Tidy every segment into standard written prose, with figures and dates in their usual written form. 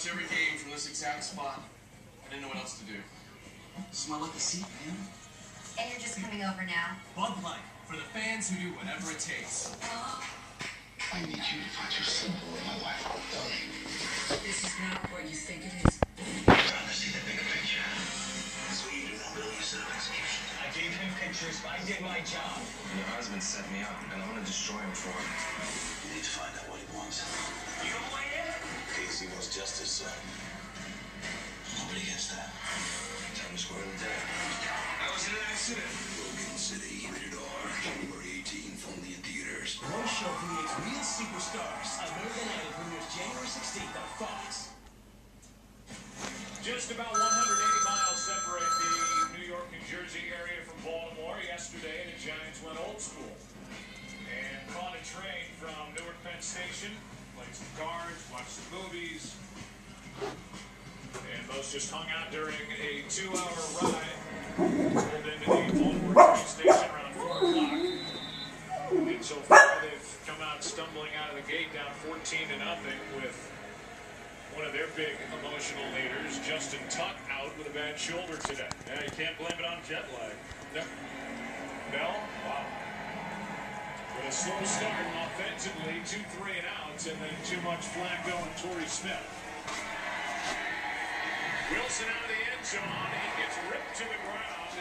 watch every game from this exact spot. I didn't know what else to do. This is my lucky seat, man. And you're just coming over now? Bud Light, for the fans who do whatever it takes. I need you to put your symbol in my wife. This is not what you think it is. I'm trying to see the bigger picture. So you do that, Bill, you set up execution. I gave him pictures. I did my job. Your husband set me up, and I'm gonna destroy him for it. You need to find out what he wants. You don't weigh in? Casey wants justice, son. Nobody gets that. Time to square the debt. That was an accident. Logan City, rated R, January 18th, only in theaters. One show creates real superstars. American Idol premieres January 16th on Fox. Just about 180 miles separate the New York, New Jersey area from Baltimore. Yesterday, the Giants went old school and caught a train from Newark Penn Station, played some cards, watched some movies, and most just hung out during a 2-hour ride. Pulled into the Baltimore train station around 4 o'clock. And so far, they've come out stumbling out of the gate down 14-0 with one of their big emotional leaders, Justin Tuck, out with a bad shoulder today. Yeah, you can't blame it on jet lag. No? Wow. With a slow start offensively, 2-3 and outs, and then too much Flacco and Torrey Smith. Wilson out of the end zone. He gets ripped to the ground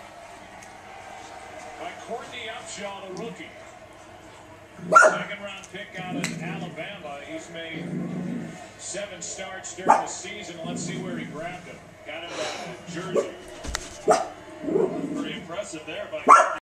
by Courtney Upshaw, the rookie. Second-round pick out of Alabama. He's made 7 starts during the season. Let's see where he grabbed him. Got him down in Jersey. Pretty impressive there by